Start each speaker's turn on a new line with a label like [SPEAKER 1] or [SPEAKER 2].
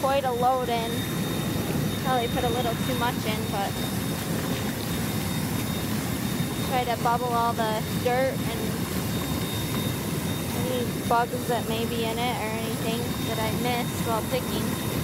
[SPEAKER 1] quite a load in. Probably put a little too much in, but try to bubble all the dirt and any bugs that may be in it or anything that I missed while picking.